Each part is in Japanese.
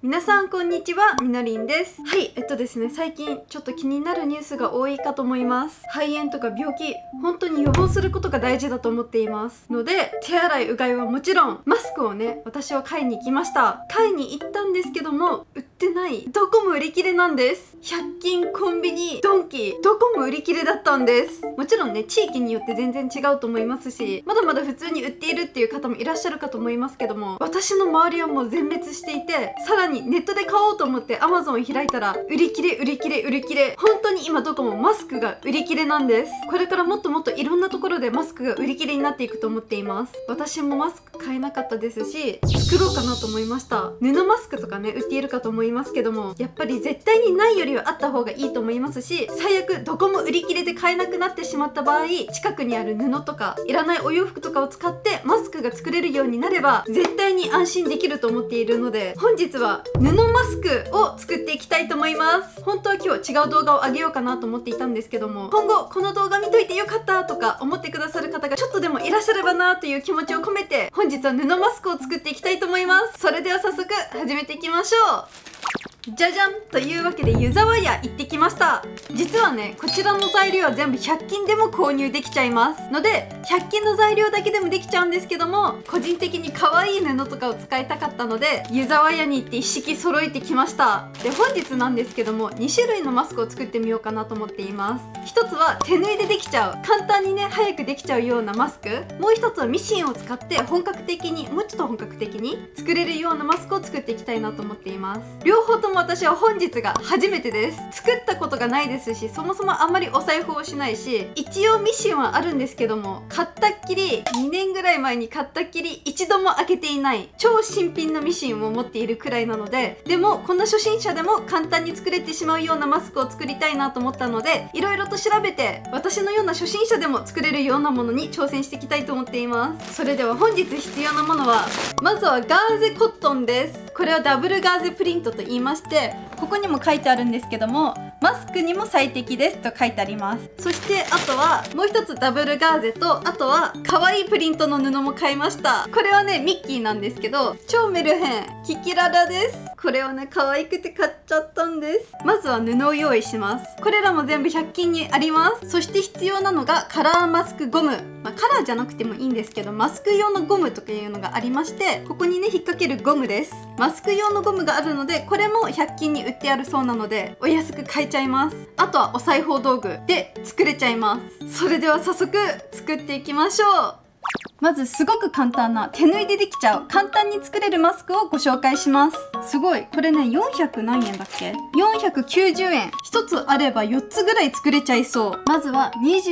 皆さんこんにちは、みのりんです。はい、ですね、最近ちょっと気になるニュースが多いかと思います。肺炎とか病気、本当に予防することが大事だと思っていますので、手洗いうがいはもちろん、マスクをね、私は買いに行きました。買いに行ったんですけども、売ってない。どこも売り切れなんです。100均、コンビニ、ドンキ、どこも売り切れだったんです。もちろんね、地域によって全然違うと思いますし、まだまだ普通に売っているっていう方もいらっしゃるかと思いますけども、私の周りはもう全滅していて、さらにネットで買おうと思って Amazon を開いたら売り切れ売り切れ売り切れ、本当に今どこもマスクが売り切れなんです。これからもっともっといろんなところでマスクが売り切れになっていくと思っています。私もマスク買えなかったですし、作ろうかなと思いました。布マスクとかね売っているかと思いますけども、やっぱり絶対にないよりはあった方がいいと思いますし、最悪どこも売り切れで買えなくなってしまった場合、近くにある布とかいらないお洋服とかを使ってマスクが作れるようになれば絶対に安心できると思っているので、本日は布マスクを作っていきたいと思います。本当は今日違う動画を上げようかなと思っていたんですけども、今後この動画見といてよかったとか思ってくださる方がちょっとでもいらっしゃればなという気持ちを込めて、本日は布マスクを作っていきたいと思います。それでは早速始めていきましょう。じゃじゃんというわけで湯沢屋行ってきました。実はね、こちらの材料は全部100均でも購入できちゃいますので、100均の材料だけでもできちゃうんですけども、個人的に可愛い布とかを使いたかったので湯沢屋に行って一式揃えてきました。で、本日なんですけども2種類のマスクを作ってみようかなと思っています。一つは手縫いでできちゃう、簡単にね早くできちゃうようなマスク、もう一つはミシンを使って本格的に、もうちょっと本格的に作れるようなマスクを作っていきたいなと思っています。両方とも私は本日が初めてです。作ったことがないですし、そもそもあんまりお裁縫をしないし、一応ミシンはあるんですけども、買ったっきり2年ぐらい前に買ったっきり一度も開けていない超新品のミシンを持っているくらいなので、でもこんな初心者でも簡単に作れてしまうようなマスクを作りたいなと思ったので、いろいろと調べて私のような初心者でも作れるようなものに挑戦していきたいと思っています。それでは本日必要なものは、まずはガーゼコットンです。これはダブルガーゼプリントと言いまして、ここにも書いてあるんですけども、マスクにも最適ですと書いてあります。そしてあとはもう一つダブルガーゼと、あとは可愛いプリントの布も買いました。これはねミッキーなんですけど、超メルヘンキキララです。これはね可愛くて買っちゃったんです。まずは布を用意します。これらも全部100均にあります。そして必要なのがカラーマスクゴム、カラーじゃなくてもいいんですけど、マスク用のゴムとかいうのがありまして、ここにね引っ掛けるゴムです。マスク用のゴムがあるので、これも100均に売ってあるそうなのでお安く買えちゃいます。あとはお裁縫道具で作れちゃいます。それでは早速作っていきましょう。まずすごく簡単な手縫いでできちゃう簡単に作れるマスクをご紹介します。すごい、これね400何円だっけ、490円。1つあれば4つぐらい作れちゃいそう。まずは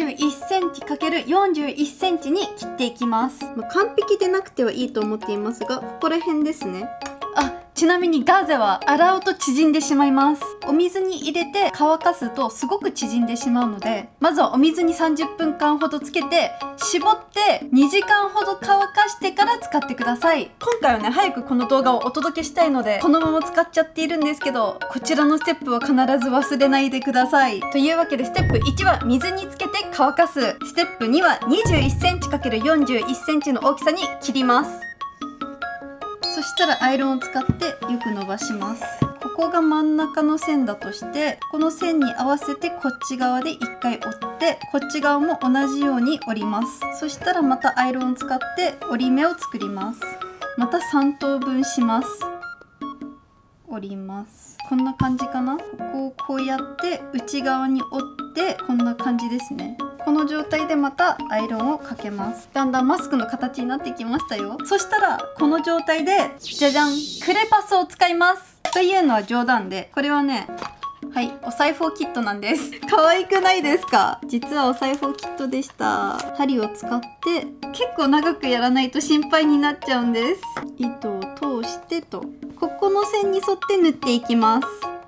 21cm×41cm に切っていきます。完璧でなくてはいいと思っていますが、ここら辺ですね。ちなみにガーゼは洗うと縮んでしまいます。お水に入れて乾かすとすごく縮んでしまうので、まずはお水に30分間ほどつけて絞って2時間ほど乾かしてから使ってください。今回はね早くこの動画をお届けしたいのでこのまま使っちゃっているんですけど、こちらのステップは必ず忘れないでください。というわけでステップ1は水につけて乾かす。ステップ2は 21cm×41cm の大きさに切ります。そしたらアイロンを使ってよく伸ばします。ここが真ん中の線だとして、この線に合わせてこっち側で1回折って、こっち側も同じように折ります。そしたらまたアイロンを使って折り目を作ります。また3等分します。折ります。こんな感じかな。ここをこうやって内側に折ってこんな感じですね。この状態でまたアイロンをかけます。だんだんマスクの形になってきましたよ。そしたらこの状態でじゃじゃん、クレパスを使います。というのは冗談で、これはね、はい、お裁縫キットなんです。可愛くないですか？実はお裁縫キットでした。針を使って結構長くやらないと心配になっちゃうんです。糸を通してと、ここの線に沿って縫っていきます。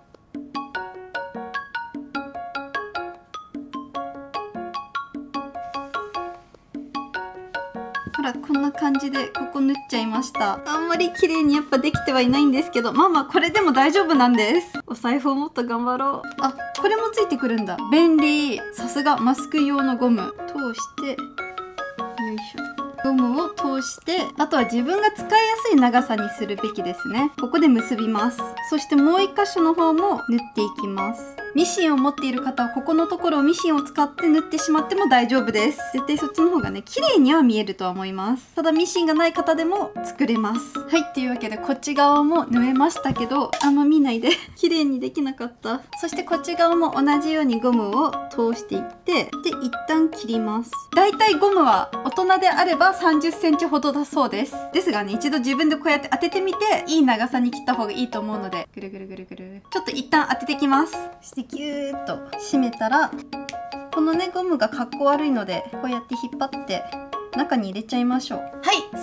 ほら、こんな感じでここ縫っちゃいました。あんまり綺麗にやっぱできてはいないんですけど、まあこれでも大丈夫なんです。お裁縫もっと頑張ろう。これもついてくるんだ。便利。さすがマスク用のゴム。通して、よいしょ。 ゴムを通して、あとは自分が使いやすい長さにするべきですね。ここで結びます。そしてもう1箇所の方も縫っていきます。ミシンを持っている方はここのところをミシンを使って縫ってしまっても大丈夫です。絶対そっちの方がね綺麗には見えるとは思います。ただミシンがない方でも作れます。はい、っていうわけでこっち側も縫えましたけど、あんま見ないで綺麗にできなかった。そしてこっち側も同じようにゴムを通していって、で一旦切ります。だいたいゴムは大人であれば30センチほどだそうです。ですがね、一度自分でこうやって当ててみていい長さに切った方がいいと思うので、ぐるぐるぐるぐるちょっと一旦当ててきます。そしてギューッと締めたら、このねゴムがかっこ悪いのでこうやって引っ張って中に入れちゃいましょう。はい、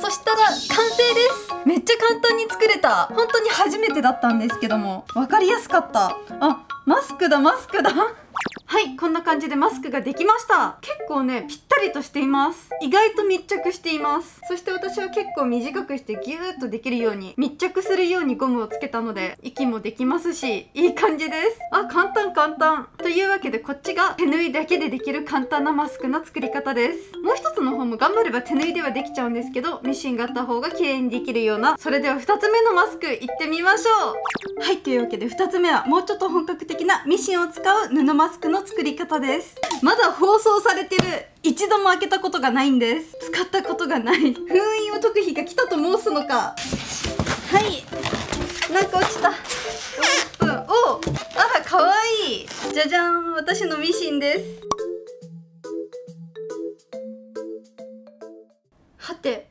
そしたら完成です。めっちゃ簡単に作れた。本当に初めてだったんですけども分かりやすかった。あ、マスクだマスクだはい、こんな感じでマスクができました。結構ねぴったりとしています。意外と密着しています。そして私は結構短くしてギューッとできるように密着するようにゴムをつけたので息もできますし、いい感じです。あ、簡単簡単。というわけでこっちが手縫いだけでできる簡単なマスクの作り方です。もう一つの方も頑張れば手縫いではできちゃうんですけど、ミシンがあった方が綺麗にできるような。それでは2つ目のマスクいってみましょう。はい、というわけで2つ目はもうちょっと本格的なミシンを使う布マスクの作り方です。まだ放送されてる一度も開けたことがないんです。使ったことがない。封印を解く日が来たと申すのか。はい、なんか落ちた。おらかわいい。じゃじゃん、私のミシンです。はて、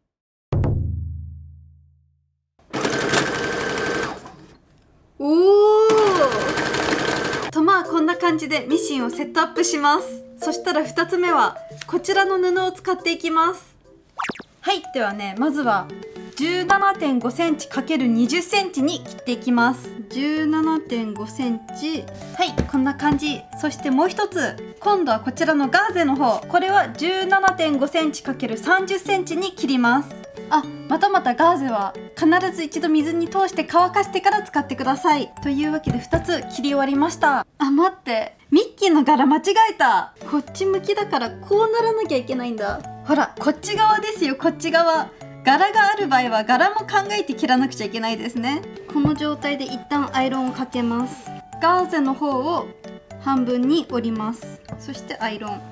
まあこんな感じでミシンをセットアップします。そしたら2つ目はこちらの布を使っていきます。はい、ではね、まずは 17.5 センチ ×20 センチに切っていきます。17.5 センチ、はい、こんな感じ。そしてもう一つ、今度はこちらのガーゼの方、これは 17.5 センチ ×30 センチに切ります。あ、またまたガーゼは必ず一度水に通して乾かしてから使ってください。というわけで2つ切り終わりました。あ、待って、ミッキーの柄間違えた。こっち向きだからこうならなきゃいけないんだ。ほら、こっち側ですよ、こっち側。柄がある場合は柄も考えて切らなくちゃいけないですね。この状態で一旦アイロンをかけます。ガーゼの方を半分に折ります。そしてアイロン。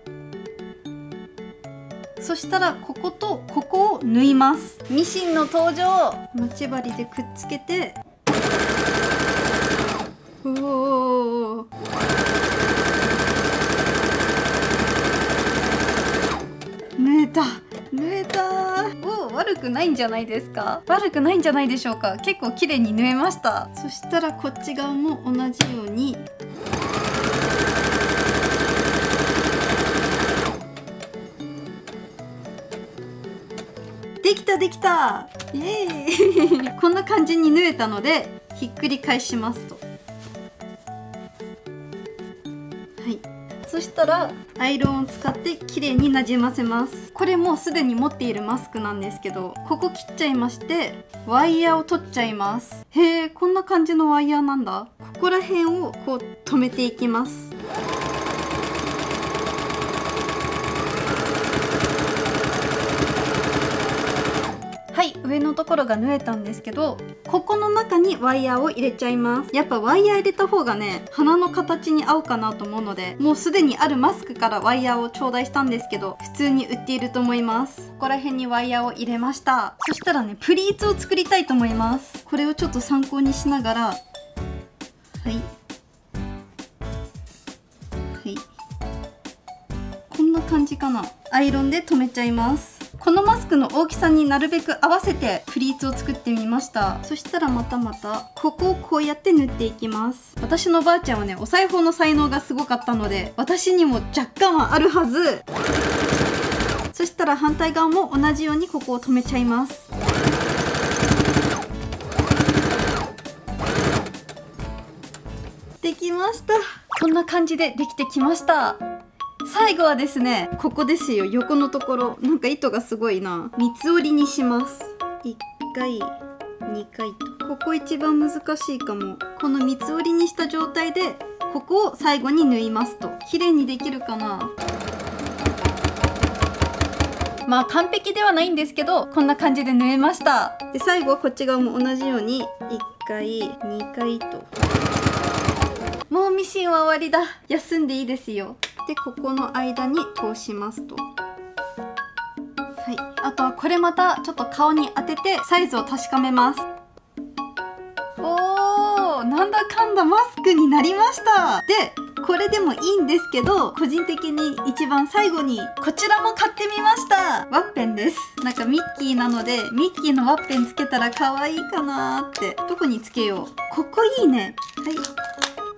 そしたらこことここを縫います。ミシンの登場。待ち針でくっつけて、おお、縫えた縫えた。お、悪くないんじゃないですか。悪くないんじゃないでしょうか。結構綺麗に縫えました。そしたらこっち側も同じように、できたできた、イエーイこんな感じに縫えたのでひっくり返しますと。はい、そしたらアイロンを使ってきれいになじませます。これもうすでに持っているマスクなんですけど、ここ切っちゃいましてワイヤーを取っちゃいます。へえ、こんな感じのワイヤーなんだ。ここら辺をこう止めていきます。はい、上のところが縫えたんですけど、ここの中にワイヤーを入れちゃいます。やっぱワイヤー入れた方がね、花の形に合うかなと思うので、もうすでにあるマスクからワイヤーを頂戴したんですけど、普通に売っていると思います。ここら辺にワイヤーを入れました。そしたらね、プリーツを作りたいと思います。これをちょっと参考にしながら、はい、はい、こんな感じかな。アイロンで留めちゃいます。このマスクの大きさになるべく合わせてプリーツを作ってみました。そしたらまたここをこうやって縫っていきます。私のばあちゃんはね、お裁縫の才能がすごかったので、私にも若干はあるはず。そしたら反対側も同じようにここを留めちゃいます。できました。こんな感じでできてきました。最後はですね、ここですよ、横のところ。なんか糸がすごいな。三つ折りにします。1回2回と。ここ一番難しいかも。この三つ折りにした状態でここを最後に縫いますと。綺麗にできるかな。 まあ完璧ではないんですけど、こんな感じで縫えました。で最後こっち側も同じように1回2回と。もうミシンは終わりだ。休んでいいですよ。でここの間に通しますと。はい、あとはこれまたちょっと顔に当ててサイズを確かめます。おー、なんだかんだマスクになりました。でこれでもいいんですけど、個人的に一番最後にこちらも買ってみました。ワッペンです。なんかミッキーなので、ミッキーのワッペンつけたら可愛いかなーって。どこにつけよう。ここいいね。はい、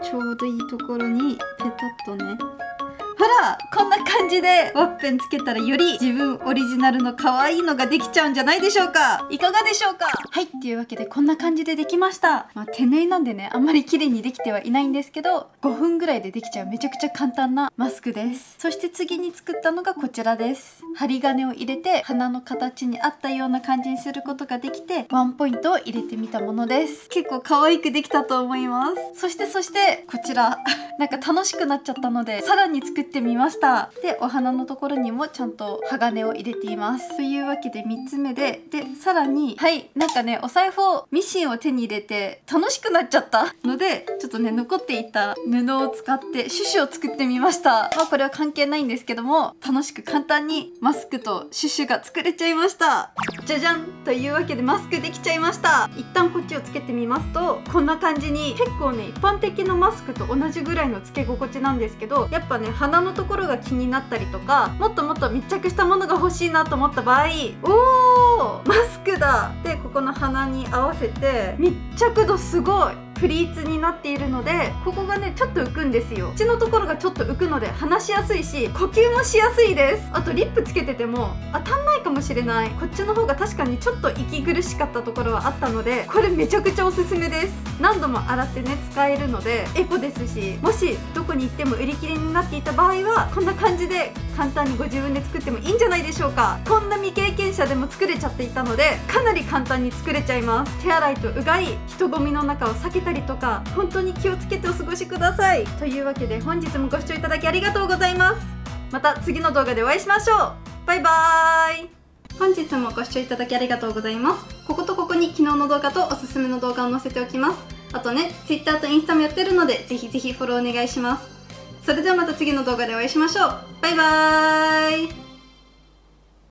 ちょうどいいところにペタッとね。ほら、こんな感じでワッペンつけたらより自分オリジナルの可愛いのができちゃうんじゃないでしょうか。いかがでしょうか。はい、っていうわけでこんな感じでできました。まあ手縫いなんでね、あんまり綺麗にできてはいないんですけど、5分ぐらいでできちゃうめちゃくちゃ簡単なマスクです。そして次に作ったのがこちらです。針金を入れて鼻の形に合ったような感じにすることができて、ワンポイントを入れてみたものです。結構可愛くできたと思います。そしてこちらなんか楽しくなっちゃったので、さらに作ってみました。でお花のところにもちゃんと鋼を入れています。というわけで3つ目でさらに、はい、なんかね、お財布をミシンを手に入れて楽しくなっちゃったので、ちょっとね残っていた布を使ってシュシュを作ってみました。まあこれは関係ないんですけども、楽しく簡単にマスクとシュシュが作れちゃいました。じゃじゃん。というわけでマスクできちゃいました。一旦こっちをつけてみますと、こんな感じに、結構ね一般的なマスクと同じぐらいのつけ心地なんですけど、やっぱね鼻のところが気になったりとか、もっともっと密着したものが欲しいなと思った場合、おー、マスクだ。でここの鼻に合わせて密着度すごいプリーツになっているので、ここがねちょっと浮くんですよ。口のところがちょっと浮くので話しやすいし、呼吸もしやすいです。あとリップつけてても当たんないかもしれない。こっちの方が確かにちょっと息苦しかったところはあったので、これめちゃくちゃおすすめです。何度も洗ってね使えるのでエコですし、もしどこに行っても売り切れになっていた場合はこんな感じで簡単にご自分で作ってもいいんじゃないでしょうか。こんな未経験者でも作れちゃっていたので、かなり簡単に作れちゃいます。手洗いとうがい、人混みの中を避けたりとか、本当に気をつけてお過ごしください。というわけで本日もご視聴いただきありがとうございます。また次の動画でお会いしましょう。バイバーイ。本日もご視聴いただきありがとうございます。こことここに昨日の動画とおすすめの動画を載せておきます。あとね、Twitter とインスタもやってるので、ぜひぜひフォローお願いします。それではまた次の動画でお会いしましょう。バイバーイ。